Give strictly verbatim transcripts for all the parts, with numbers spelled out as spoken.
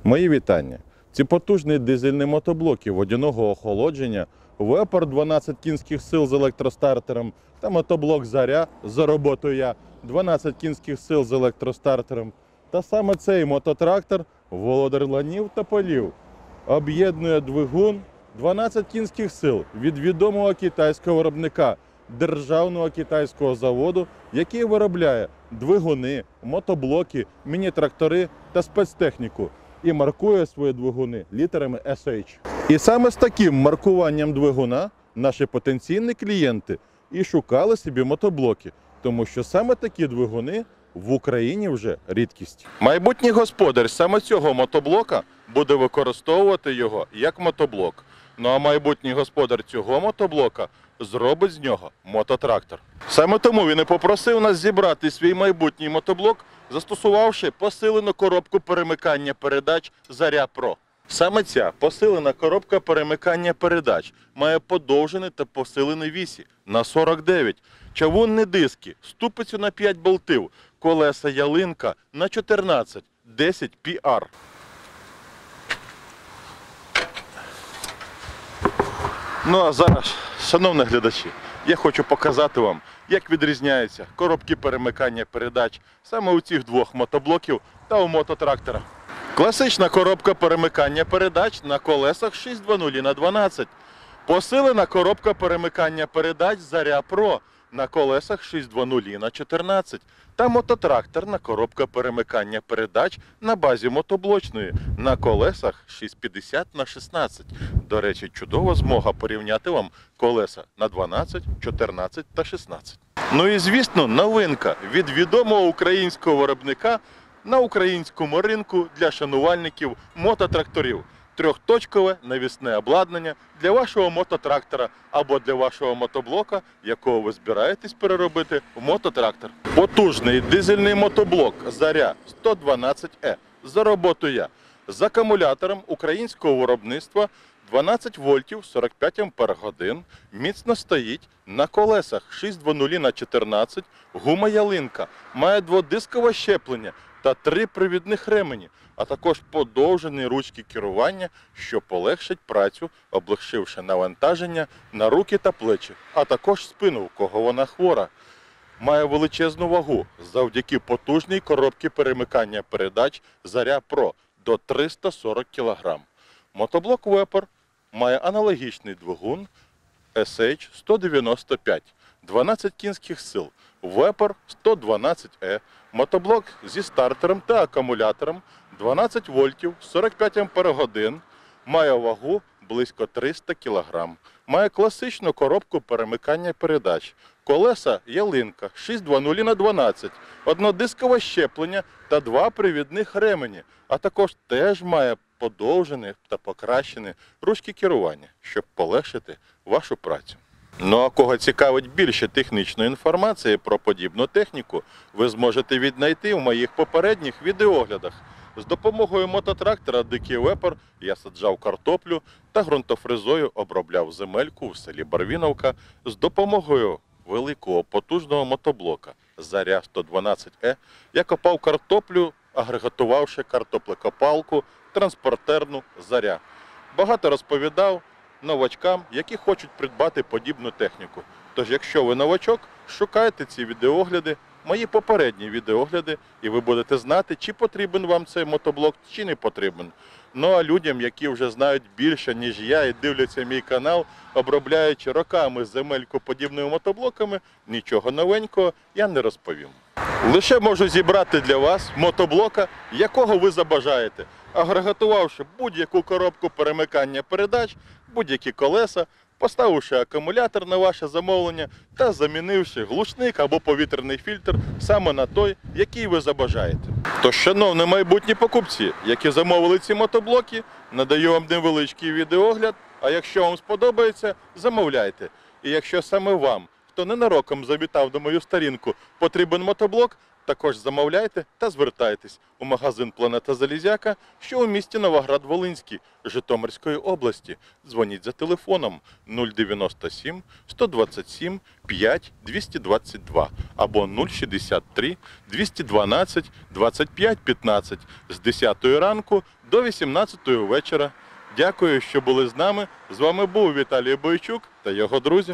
Мої вітання. Ці потужні дизельні мотоблоки водяного охолодження, Вепер дванадцять кінських сил з електростартером та мотоблок Заря за роботою я дванадцять кінських сил з електростартером. Та саме цей мототрактор володар ланів та полів об'єднує двигун дванадцять кінських сил від відомого китайського виробника державного китайського заводу, який виробляє двигуни, мотоблоки, міні-трактори та спецтехніку. І маркує свої двигуни літерами ес ейч. І саме з таким маркуванням двигуна наші потенційні клієнти і шукали собі мотоблоки, тому що саме такі двигуни в Україні вже рідкість. Майбутній господар саме цього мотоблока буде використовувати його як мотоблок. Ну а майбутній господар цього мотоблока зробить з нього мототрактор. Саме тому він і попросив нас зібрати свій майбутній мотоблок, застосувавши посилену коробку перемикання передач Заря Про. Саме ця посилена коробка перемикання передач має подовжений та посилений вісі на сорок дев'ять, чавунні диски, ступицю на п'ять болтів, колеса ялинка на чотирнадцять, десять пі ар. Ну а зараз, шановні глядачі, я хочу показати вам, як відрізняються коробки перемикання передач саме у цих двох мотоблоків та у мототрактора. Класична коробка перемикання передач на колесах шість двадцять на дванадцять. Посилена коробка перемикання передач Заря Про на колесах шість двадцять на чотирнадцять. Та мототракторна коробка перемикання передач на базі мотоблочної на колесах шість п'ятдесят на шістнадцять. До речі, чудова змога порівняти вам колеса на дванадцять, чотирнадцять та шістнадцять. Ну і звісно, новинка від відомого українського виробника на українському ринку для шанувальників мототракторів. Трьохточкове навісне обладнання для вашого мототрактора або для вашого мотоблока, якого ви збираєтесь переробити в мототрактор. Потужний дизельний мотоблок Заря сто дванадцять е за роботою я з акумулятором українського виробництва дванадцять вольтів сорок п'ять ампер годин, міцно стоїть на колесах шість двадцять на чотирнадцять, гума ялинка, має дводискове щеплення та три привідних ремені, а також подовжені ручки керування, що полегшить працю, облегшивши навантаження на руки та плечі, а також спину, у кого вона хвора. Має величезну вагу завдяки потужній коробці перемикання передач Заря Про до триста сорок кілограм. Мотоблок Вепер має аналогічний двигун ес ейч сто дев'яносто п'ять, дванадцять кінських сил, Вепер сто дванадцять е, мотоблок зі стартером та акумулятором дванадцять вольтів сорок п'ять ампер годин, має вагу близько триста кілограм, має класичну коробку перемикання передач, колеса ялинка шість двадцять на дванадцять, однодискове щеплення та два привідних ремені, а також теж має подовжені та покращені ручки керування, щоб полегшити вашу працю. Ну а кого цікавить більше технічної інформації про подібну техніку, ви зможете віднайти в моїх попередніх відеоглядах. З допомогою мототрактора Дикий Вепер я саджав картоплю та ґрунтофрезою обробляв земельку в селі Барвіновка. З допомогою великого потужного мотоблока Заря сто дванадцять е я копав картоплю, агрегатувавши картоплекопалку транспортерну Заря. Багато розповідав новачкам, які хочуть придбати подібну техніку. Тож, якщо ви новачок, шукайте ці відеогляди, мої попередні відеогляди, і ви будете знати, чи потрібен вам цей мотоблок, чи не потрібен. Ну а людям, які вже знають більше, ніж я, і дивляться мій канал, обробляючи роками земельку подібними мотоблоками, нічого новенького я не розповім. Лише можу зібрати для вас мотоблока, якого ви забажаєте, агрегатувавши будь-яку коробку перемикання передач, будь-які колеса, поставивши акумулятор на ваше замовлення та замінивши глушник або повітряний фільтр саме на той, який ви забажаєте. Тож, шановні майбутні покупці, які замовили ці мотоблоки, надаю вам невеличкий відеогляд, а якщо вам сподобається, замовляйте. І якщо саме вам, хто ненароком завітав на мою сторінку, потрібен мотоблок, Також замовляйте та звертайтесь у магазин «Планета Залізяка», що у місті Новоград-Волинський, Житомирської області. Дзвоніть за телефоном нуль дев'яносто сім сто двадцять сім п'ять двісті двадцять два або нуль шістдесят три двісті дванадцять двадцять п'ять п'ятнадцять з десятої ранку до вісімнадцятої вечора. Дякую, що були з нами. З вами був Віталій Бойчук та його друзі.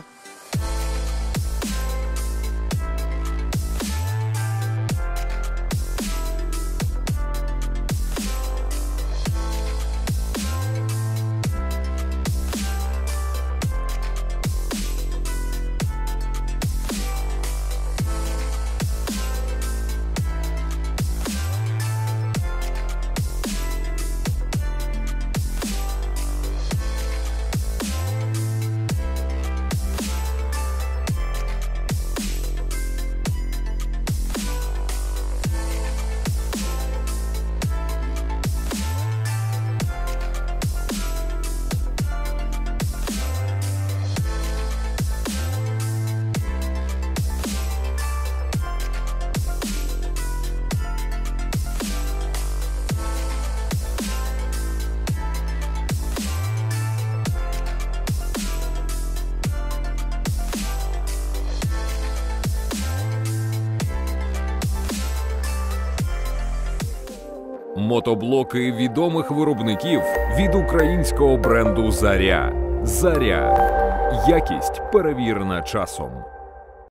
Мотоблоки відомих виробників від українського бренду «Заря». «Заря». Якість перевірена часом.